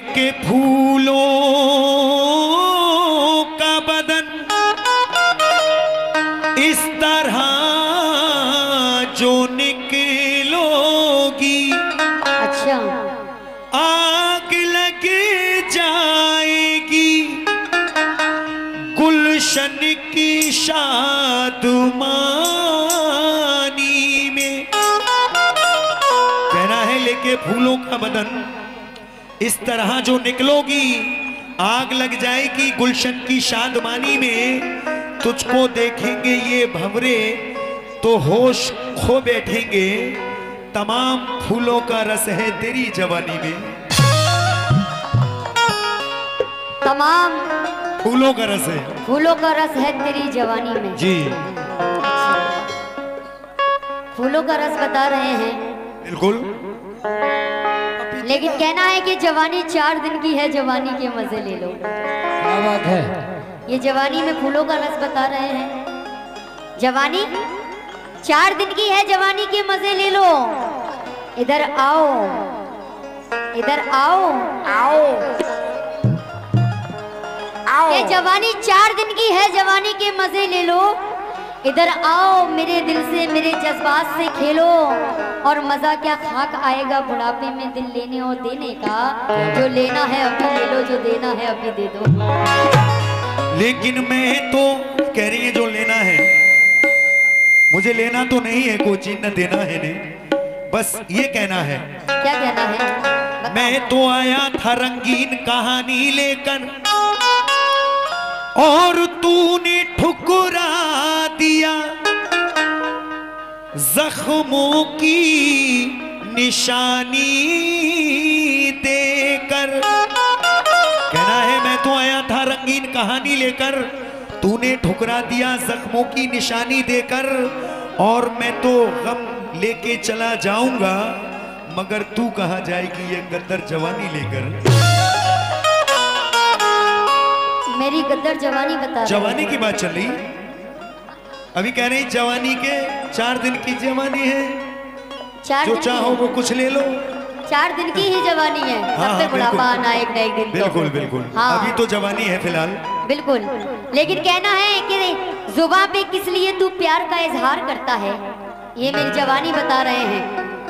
लेके फूलों का बदन इस तरह जो निकलोगी, अच्छा, आग लग जाएगी गुलशन की शादमानी में। कहना है लेके फूलों का बदन इस तरह जो निकलोगी, आग लग जाएगी गुलशन की शादमानी में। तुझको देखेंगे ये भंवरे तो होश खो बैठेंगे, तमाम फूलों का रस है तेरी जवानी में। तमाम फूलों का रस है, फूलों का रस है तेरी जवानी में। जी फूलों का रस बता रहे हैं, बिल्कुल। लेकिन कहना है कि जवानी 4 दिन की है, जवानी के मजे ले लो। क्या बात है। ये जवानी में फूलों का रस बता रहे हैं। जवानी 4 दिन की है, जवानी के मजे ले लो। इधर आओ, इधर आओ, आओ, आओ। ये जवानी 4 दिन की है, जवानी के मजे ले लो। इधर आओ, मेरे दिल से, मेरे जज्बात से खेलो। और मजा क्या खाक आएगा बुढ़ापे में दिल लेने और देने का। जो लेना है अभी ले लो, जो देना है अभी दे दो। लेकिन मैं तो कह रही है जो लेना है, मुझे लेना तो नहीं है, कोई चीज न देना है ने, बस ये कहना है। क्या कहना है? मैं तो आया था रंगीन कहानी लेकर और तूने ठुकरा दिया जख्मों की निशानी देकर। कहना है मैं तो आया था रंगीन कहानी लेकर, तूने ठुकरा दिया जख्मों की निशानी देकर। और मैं तो गम लेके चला जाऊंगा, मगर तू कहाँ जाएगी ये गद्दर जवानी लेकर। मेरी गद्दर जवानी बता। जवानी की बात चल रही, अभी कह रही जवानी के 4 दिन की जवानी है, 4 जो चाहो वो कुछ ले लो। 4 दिन की ही जवानी है, सब पे बुढ़ापा आना एक न एक दिन। बिल्कुल बिल्कुल, हाँ। अभी तो जवानी है फिलहाल। बिल्कुल, लेकिन कहना है कि जुबान पे किस लिए तू प्यार का इजहार करता है, ये मेरी जवानी बता रहे हैं।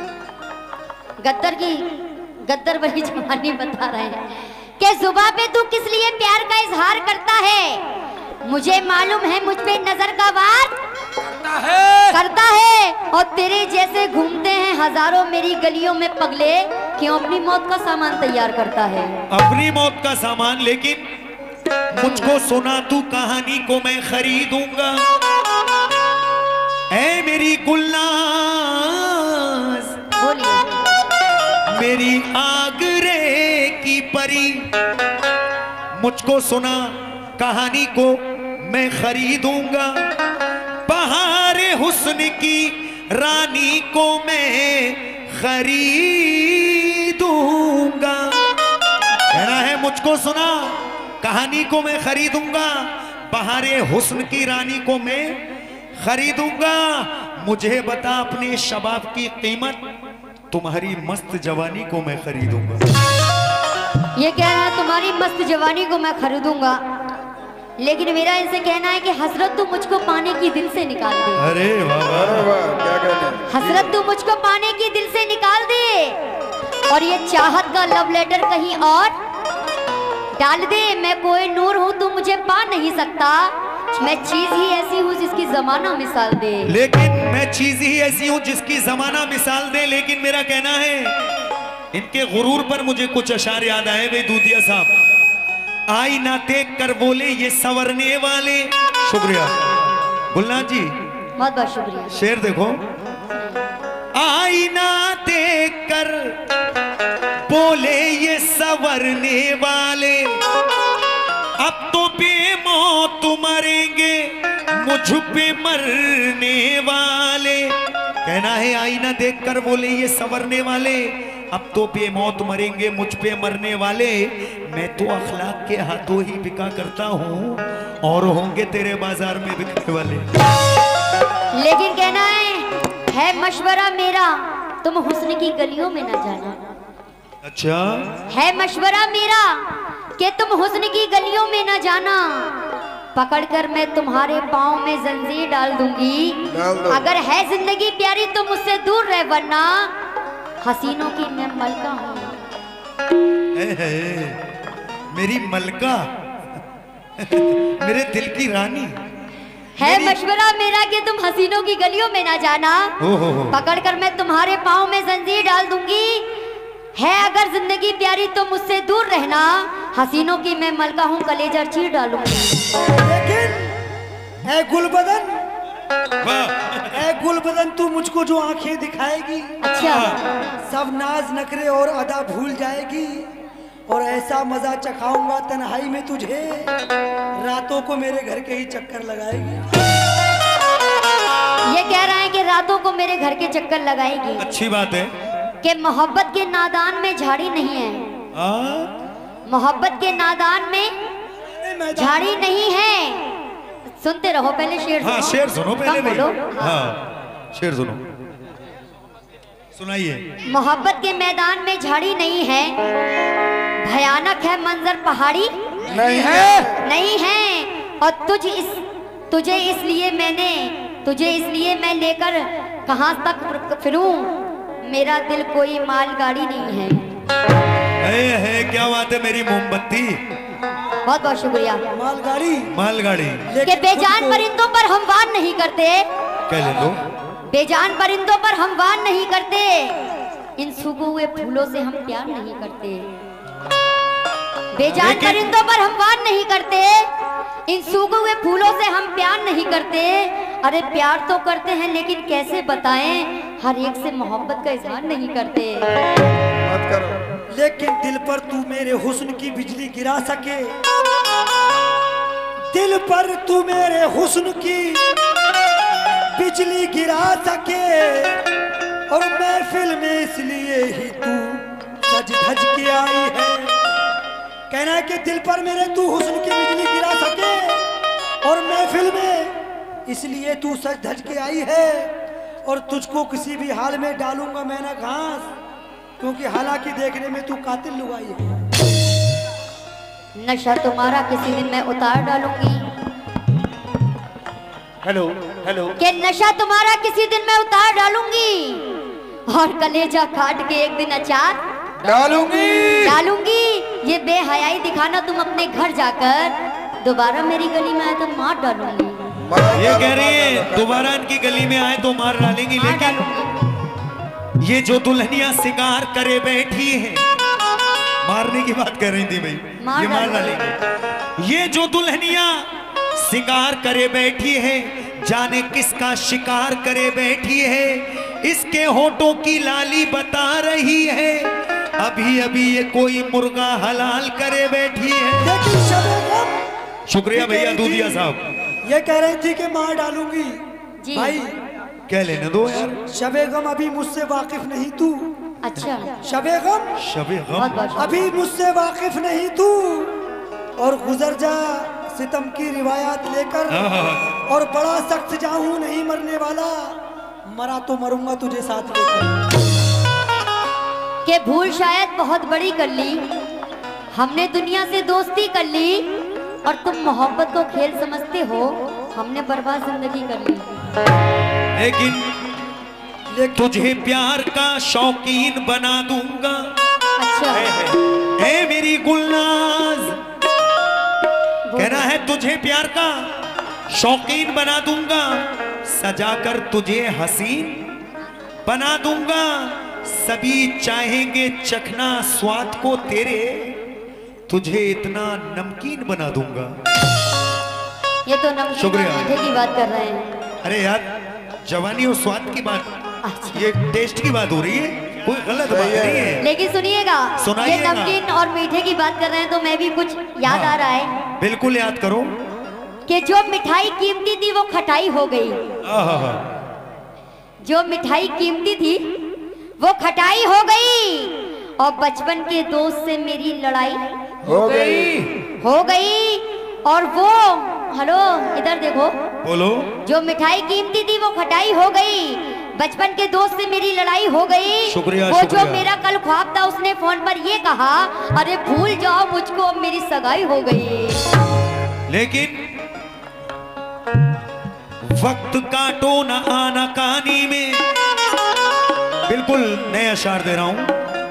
गद्दर वाली जवानी बता रहे हैं कि जुबान पे तू किस लिए प्यार का इजहार करता है। मुझे मालूम है मुझ पे नजर का वार करता है और तेरे जैसे घूमते हैं हजारों मेरी गलियों में पगले, क्यों अपनी मौत का सामान तैयार करता है। अपनी मौत का सामान, लेकिन मुझको सुना तू कहानी को मैं खरीदूंगा। ऐ मेरी गुलनाज, बोलिए। मेरी आगरे की परी, मुझको सुना कहानी को मैं खरीदूंगा। बहारे हुस्न की रानी को मैं खरीदूंगा। कहना है मुझको सुना कहानी को मैं खरीदूंगा, बहारे हुस्न की रानी को मैं खरीदूंगा। मुझे बता अपने शबाब की कीमत, तुम्हारी मस्त जवानी को मैं खरीदूंगा। ये कह रहा है तुम्हारी मस्त जवानी को मैं खरीदूंगा, लेकिन मेरा इनसे कहना है कि हसरत तू मुझको पाने की दिल से निकाल दे। अरे वाह क्या कहना, हसरत तू मुझको पाने की दिल से निकाल दे, और ये चाहत का लव लेटर कहीं और डाल दे। मैं कोई नूर हूँ तू मुझे पा नहीं सकता, मैं चीज ही ऐसी हूँ जिसकी जमाना मिसाल दे। लेकिन मैं चीज ही ऐसी हूँ जिसकी जमाना मिसाल दे। लेकिन मेरा कहना है इनके गुरूर पर मुझे कुछ अशार याद आए वे दूधिया साहब। आई ना देख कर बोले ये संवरने वाले। शुक्रिया गुलनाथ जी, बहुत बहुत शुक्रिया। शेर देखो। आई ना देख कर बोले ये संवरने वाले, अब तो बेमौत मरेंगे मुझ पे मरने वाले। कहना है आईना देखकर बोले ये संवरने वाले, अब तो बेमौत मरेंगे मुझ पे मरने वाले। मैं तो अखलाक के हाथों ही बिका करता हूँ और होंगे तेरे बाजार में बिकने वाले। लेकिन कहना है मशवरा मेरा, तुम हुस्न की गलियों में न जाना। अच्छा है मशवरा मेरा कि तुम हुस्न की गलियों में न जाना, पकड़कर मैं तुम्हारे पाँव में जंजीर डाल दूंगी। अगर है जिंदगी प्यारी तो मुझसे दूर रह, वरना हसीनों की मैं मलका हूँ। मेरी मलका मेरे दिल की रानी है मशवरा मेरा कि तुम हसीनों की गलियों में ना जाना, पकड़कर मैं तुम्हारे पाँव में जंजीर डाल दूंगी। है अगर जिंदगी प्यारी तो मुझसे दूर रहना, हसीनों की मैं मलका हूँ, कलेजा चीर डालूंगी। लेकिन ऐ गुलबदन, ऐ गुलबदन, तू मुझको जो आंखें दिखाएगी, अच्छा, सब नाज नखरे और अदा भूल जाएगी, और ऐसा मजा चखाऊंगा तन्हाई में तुझे, रातों को मेरे घर के ही चक्कर लगाएगी। ये कह रहा है कि रातों को मेरे घर के चक्कर लगाएगी। अच्छी बात है कि मोहब्बत के नादान में झाड़ी नहीं है, मोहब्बत के नादान में झाड़ी नहीं है। सुनते रहो, पहले शेर सुनो। हाँ, शेर सुनो पहले। बोलो। हाँ, शेर सुनो, सुनाइए। मोहब्बत के मैदान में झाड़ी नहीं है, भयानक है मंजर पहाड़ी नहीं है, नहीं है। और तुझे इसलिए मैं लेकर कहां तक फिरूं, मेरा दिल कोई मालगाड़ी नहीं है। है क्या बात है मेरी मोमबत्ती। बहुत बहुत शुक्रिया। मालगाड़ी कि बेजान परिंदों पर हम वार नहीं करते, क्या ले लो, बेजान परिंदों पर हम वार नहीं करते, इन सूखे हुए फूलों से हम प्यार नहीं करते। बेजान परिंदों पर हम वार नहीं करते, इन सूखे हुए फूलों से हम प्यार नहीं करते। अरे प्यार तो करते हैं लेकिन कैसे बताएं, हर एक से मोहब्बत का इजहार नहीं करते। मत करो। लेकिन दिल पर तू मेरे हुस्न की बिजली गिरा सके, दिल पर तू मेरे हुस्न की बिजली गिरा सके, और महफिल में इसलिए ही तू सज धज के आई है। कहना है कि दिल पर मेरे तू हुस्न की बिजली गिरा सके, और महफिल में इसलिए तू सज धज के आई है, और तुझको किसी भी हाल में डालूंगा मैं ना घास, क्योंकि हालांकि देखने में तू कातिल लुगाई है। नशा तुम्हारा किसी दिन मैं उतार डालूंगी। हेलो कि नशा तुम्हारा किसी दिन मैं उतार डालूंगी, और कलेजा काट के एक दिन अचार डालूंगी। ये बेहयाई दिखाना तुम अपने घर जाकर, दोबारा मेरी गली में आए तो मार डालूंगी। ये कह रही है दोबारा इनकी गली में आए तो मार डालेंगी। लेकिन ये जो दुल्हनिया शिकार करे बैठी है, मारने की बात कर रही थी भाई, ये मार डालेंगे। ये जो दुल्हनिया शिकार करे बैठी है, जाने किसका शिकार करे बैठी है, इसके होठों की लाली बता रही है, अभी अभी ये कोई मुर्गा हलाल करे बैठी है। शुक्रिया भैया दूधिया साहब। ये कह रही थी कि मार डालूंगी जी। भाई क्या लेने दो यार, शबे गम अभी मुझसे वाकिफ नहीं तू। अच्छा, शबे गम अभी मुझसे वाकिफ नहीं तू, और गुजर जा सितम की रिवायात लेकर, और बड़ा सख्त जाऊं नहीं मरने वाला, मरा तो मरूंगा तुझे साथ लेकर। के भूल शायद बहुत बड़ी कर ली, हमने दुनिया से दोस्ती कर ली, और तुम मोहब्बत को खेल समझते हो, हमने बर्बाद जिंदगी कर ली। लेकिन तुझे प्यार का शौकीन बना दूंगा। अच्छा, है मेरी गुलनाज, कहना है तुझे प्यार का शौकीन बना दूंगा, सजाकर तुझे हसीन बना दूंगा, सभी चाहेंगे चखना स्वाद को तेरे, तुझे इतना नमकीन बना दूंगा। ये तो नमकीन और मीठे की बात कर रहे हैं। अरे यार, जवानी और स्वाद की बात, अच्छा। ये टेस्ट की बात हो रही है, कोई गलत बात नहीं है। लेकिन सुनिएगा, ये नमकीन और मीठे की बात कर रहे हैं तो मैं भी कुछ याद आ रहा है। बिल्कुल याद करो कि जो मिठाई कीमती थी वो खटाई हो गई। जो मिठाई कीमती थी वो खटाई हो गई, और बचपन के दोस्त से मेरी लड़ाई हो गई। और वो, हेलो इधर देखो, बोलो, जो मिठाई कीमती थी वो खटाई हो गई, बचपन के दोस्त से मेरी लड़ाई हो गई। शुक्रिया, वो शुक्रिया। जो मेरा कल ख्वाब था उसने फोन पर ये कहा, अरे भूल जाओ मुझको, अब मेरी सगाई हो गई। लेकिन वक्त काटो न आना कहानी में, बिल्कुल नया अशार दे रहा हूं।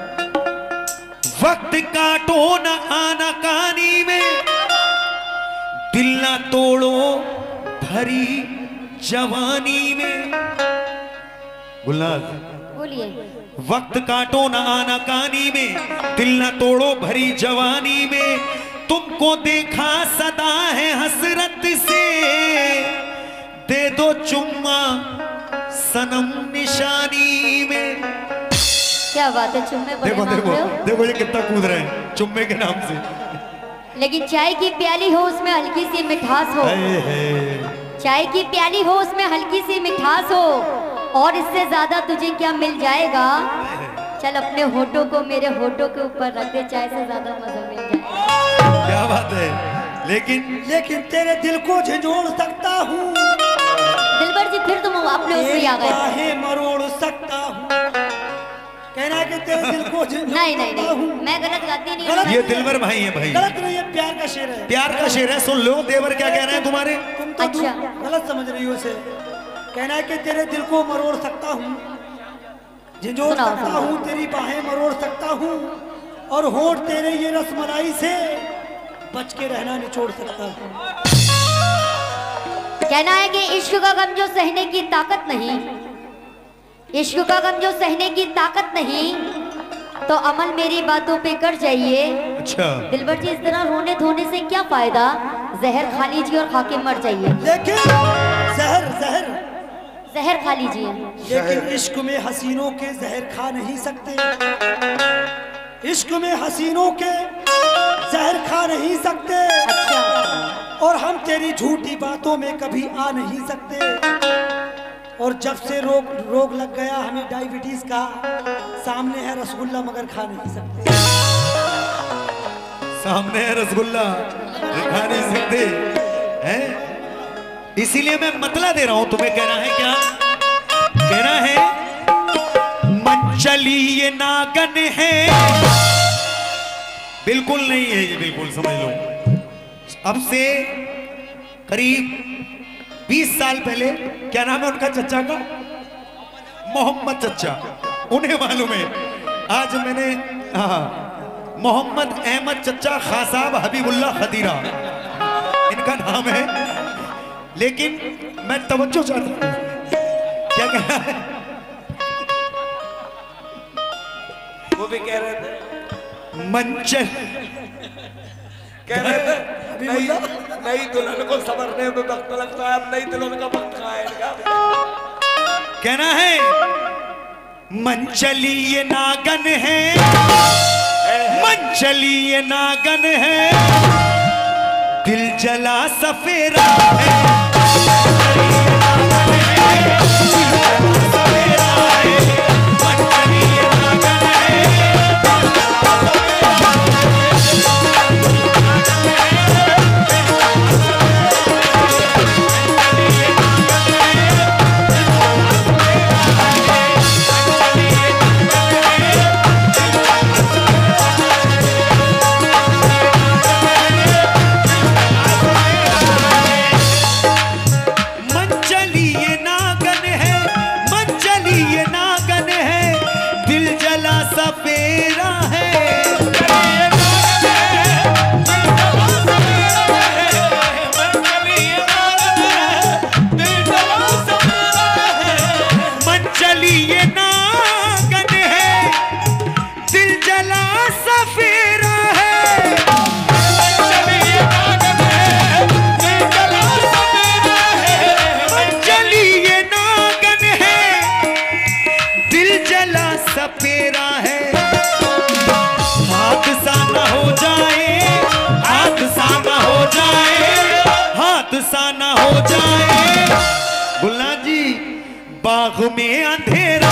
वक्त काटो न आना कहानी में, दिल ना तोड़ो भरी जवानी में। गुलनाज बोलिए। वक्त काटो न आना कहानी में, दिल न तोड़ो भरी जवानी में। तुमको देखा सदा है हसरत से, दे दो चुम्मा सनम निशानी में। क्या बात है, चुम्मे बड़े देखो मांग देखो रहे हो। देखो ये कितना कूद रहे हैं चुम्मे के नाम से। लेकिन चाय की प्याली हो उसमें हल्की सी मिठास हो, हाय हाय। चाय की प्याली हो उसमें हल्की सी मिठास हो, और इससे ज्यादा तुझे क्या मिल जाएगा। चल अपने होठों को मेरे होठों के ऊपर रख दे, चाय से ज्यादा मजा मिल जाएगा। क्या बात है। लेकिन तेरे दिल को झंझोड़ सकता हूँ, दिलबर जी फिर तुम अपने उसमें आ गए। बाहें मरोड़ सकता हूँ। कहना है कि तेरे दिल को झंझोड़ नहीं नहीं सकता नहीं, हूँ। मैं गलत गाती नहीं गलत हूँ। ये दिलबर भाई है भाई, गलत नहीं, ये प्यार का शेर है। प्यार का शेर है। सुन लो देवर क्या कह रहे हैं तुम्हारे। तुम तो अच्छा। गलत समझ रही हो इसे। कहना है कि तेरे दिल को मरोड़ सकता हूँ, झंझोड़ सुनाओ, सकता सुनाओ। हूँ, तेरी बाहें मरोड़ सकता हूँ, और होठ तेरे ये रसमलाई से बच के रहना निचोड़ सकता हूँ। कहना है कि इश्क का गम जो सहने की ताकत नहीं, इश्क का गम जो सहने की ताकत नहीं, तो अमल मेरी बातों पे कर जाइए। अच्छा दिलबर जी इस तरह रोने धोने से क्या फायदा, जहर खा लीजिए और खा के मर जाइए। लेकिन जहर जहर जहर खा लीजिए। लेकिन इश्क में हसीनों के जहर खा नहीं सकते, इश्क में हसीनों के जहर खा नहीं सकते, अच्छा। और हम तेरी झूठी बातों में कभी आ नहीं सकते। और जब से रोग लग गया हमें डायबिटीज का, सामने है रसगुल्ला मगर खा नहीं सकते। सामने है रसगुल्ला खा नहीं सकते हैं। इसीलिए मैं मतला दे रहा हूं तुम्हें। कहना है क्या, कहना है मन चली ये नागन है। बिल्कुल नहीं है ये, बिल्कुल समझ लो। अब से करीब 20 साल पहले, क्या नाम है उनका चच्चा का, मोहम्मद चच्चा, उन्हें मालूम है। आज मैंने मोहम्मद अहमद चच्चा खासाब हबीबुल्लाह खदीरा इनका नाम है। लेकिन मैं तवज्जो चाहता हूं, क्या कहना है। वो भी कह रहे थे, मंचल कह रहे थे नई दुल्हन को संवरने में वक्त लगता है, अब नई दुल्हन का वक्त कहाँ है इनका। कहना है मन चली ये नागन है, मन चली ये नागन है, दिल जला सफेरा है। बाग में अंधेरा